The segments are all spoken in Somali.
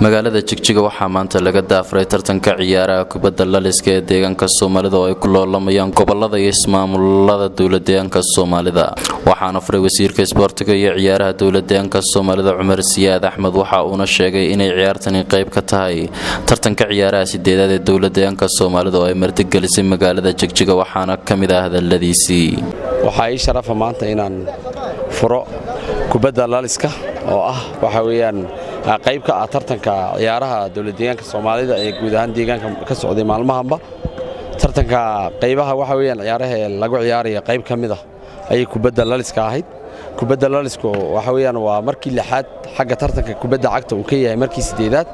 magaalada Jigjiga waxaa maanta laga daafray tartanka ciyaaraha kubadda laliska ee deegaanka Soomaalida oo ay ku loolamayaan gobolada iyo ismaamulada dawladdeegaanka Soomaalida waxaana furay wasiirka isboortiga iyo ciyaaraha dawladdeegaanka Soomaalida Cumar Siyaad Axmed waxa uuna sheegay inay ciyaartani qayb ka tahay tartanka ciyaaraha sideedaad ee dawladdeegaanka Soomaalida oo ay martigelisay magaalada Jigjiga waxaana kamid ah hadaladiisii waxa ay sharaf maanta inaan furo kubadda laliska oo ah waxa weeyaan qayb ka ah tartanka ciyaaraha dawladdeegaanka Soomaalida ee guud ahaan deegaanka ka socday maalmahanba tartanka qaybaha waxa weeyaan ciyaaraha lagu ciyaarayo qayb kamid ah ay kubadda laliska ahayd kubadda lalisku waxa weeyaan waa markii lixaad xagga tartanka kubadda cagta uu ka yahay markii sideedaad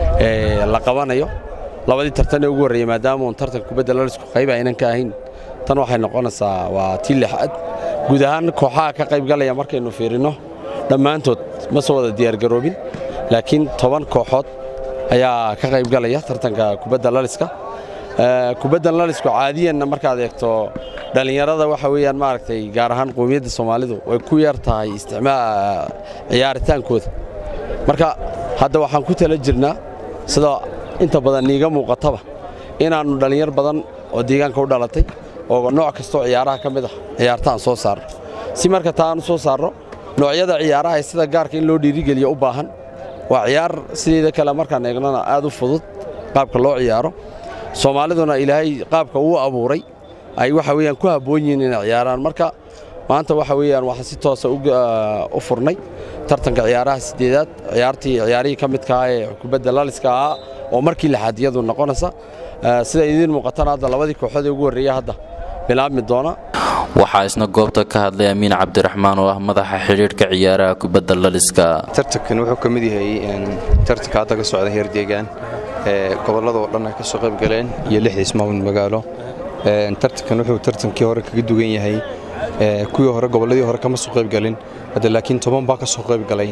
la qabanayo labadii tartan ee ugu horeeyay maadaama uu tartanka kubadda lalisku qayb aynan ka ahayn tan waxay noqonaysaa waa tii lixaad guud ahaan kooxaha ka qayb galaya markaynu fiirino dhammaantood ma soo wada diyaar garoobin laakiin 10 kooxood ayaa ka qayb galaya tartanka kubadda laliska kubadda lalisku caadiyan markaad eegto dhalinyarada waxa weeyaan maaragtay gaar ahaan qoomiyadda Soomaalidu way ku yar tahay isticmaal ciyaaritaankooda marka hadda waxaan ku tala jirnaa sida inta badan niiga muuqataba inaanu dhalinyar badan oo deegaanka u dhalatay oo nooc kasto ciyaaraha kamid ah ciyaartaan soo saar si marka taan soo saaro noocyada ciyaaraha sida gaarka in loo dhiirigeliyo u baahan waa ciyaar sidii kale markaan eegnana aad u fudud qaabka loo ciyaaro Soomaaliduna Ilaahay qaabka uu abuuray ay waxa weeyaan ku haboon yihiin in ciyaaraan marka maanta waxa weeyaan waxa si toos ah u furnay tartanka ciyaaraha sideedaad ciyaarihii kamidka ah ee kubadda laliska ah oo markii lixaadiyadu noqonaysa sida idin muuqatana hadda labadii kooxood ee ugu horeeyay hadda bilaabmi doona waxaa isna goobta ka hadlay Amiin Cabdiraxmaan oo ah madaxa xiriirka ciyaaraha kubadda laliska tartankan wuxuu kamid yahay tartanka hadda ka socda heer deegaan gobolada oo dhan ka soo qayb galeen iyo 6 ismaamul magaalo tartankan wuxuu tartankii hore kaga dugan yahay kuwii hore goboladii hore kama soo qayb galin hadda laakiin 10 baa ka soo qayb galay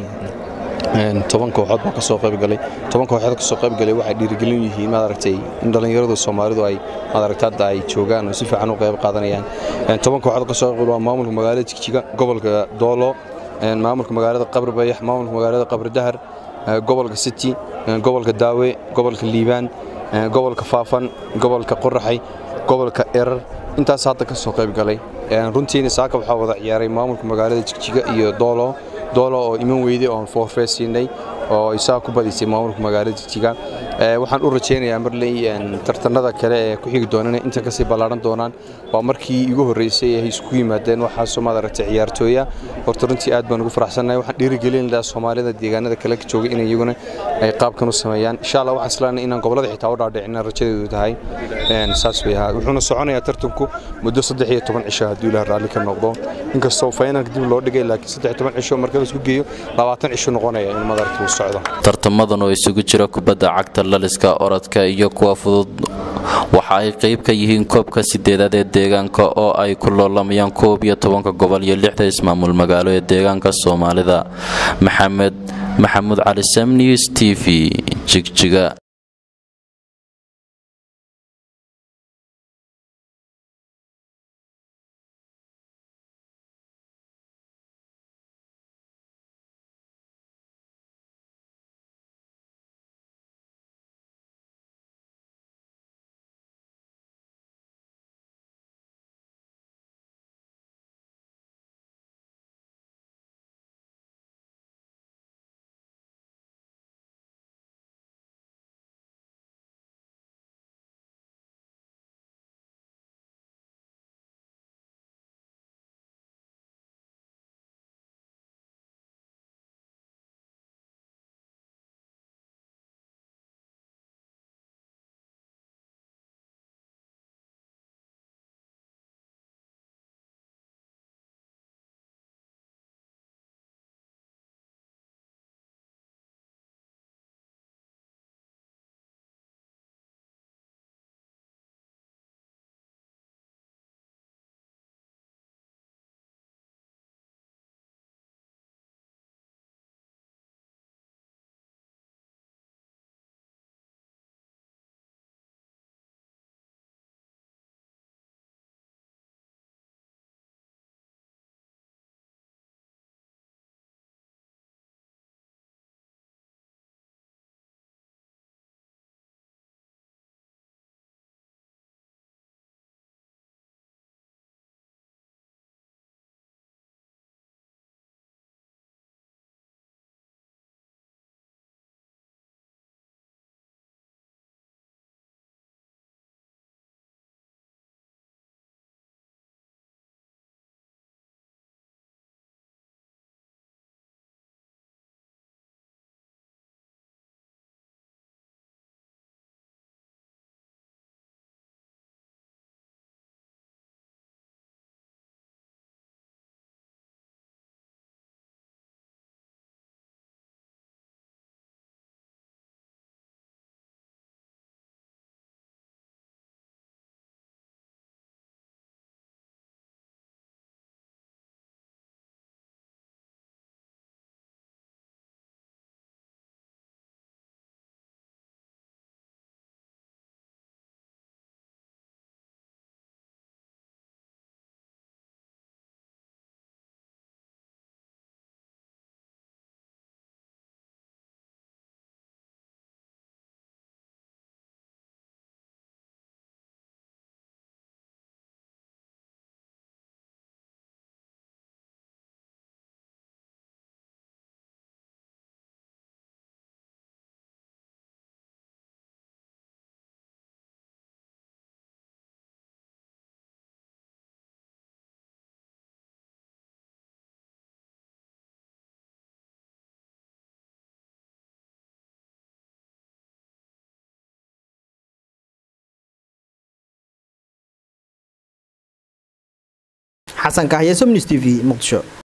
10 kooxood baa ka soo qayb galay 10 kooxood ka soo qayb galay waxa dhiirigelin yihiin ma aragtay in dhalinyarada Soomaalidu ay ma aragtay ay joogaan oo si fiican u qayb qaadanayaan 10 kooxood ka soo qayb galay maamulka magaalada Jigjiga gobolka Doolo maamulka magaalada Qabr Bayax maamulka magaalada Qabr Dahar gobolka City gobolka Daawe gobolka Liibaan gobolka Faafan gobolka Qorraxay gobolka Erar intaas hadda ka soo qayb galay runtiina saaka waxa wada ciyaaray maamulka magaalada Jigjiga iyo Doolo oo iman weeyday oo forfeesinay oo isaga ku badisay maamulka magaalada Jigjiga waxaan u rajeynayaa marley tartanada kale ee ku xigi doonana inta ka sii balaaran doonaan waa markii ugu horeysay ay isku yimaadeen waxa Soomaalida ragta ciyaartooyga horta runtii aad baan ugu faraxsanahay waxaan dhiirigelinayaa Soomaalida deegaanada kale ka jooga in iyaguna ay qaabkan u sameeyaan insha Allah waxaan islaanay inaan gobolada xitaa u dhaadhicina rajadeedu tahay saas way ahaa wuxuuna soconayaa tartanku muddo 13 cisho hadii la raali ka noqdo inkastoo finalka dib loo dhigay laakiin 13 cisho marka la isku geeyo 20 cisho noqonaya in madarka uu socdo tartamadan oo isugu jira kubadda cagta laliska orodka iyo kuwa fudud waxa ay qayb ka yihiin koobka sideedaad ee deegaanka oo ay ku loolamayaan 11 gobol iyo 6 ismaamul magaalo ee deegaanka Soomaalida Maxamed Cali Sam News TV Jigjiga xasan kahya Somnis TV muqdisho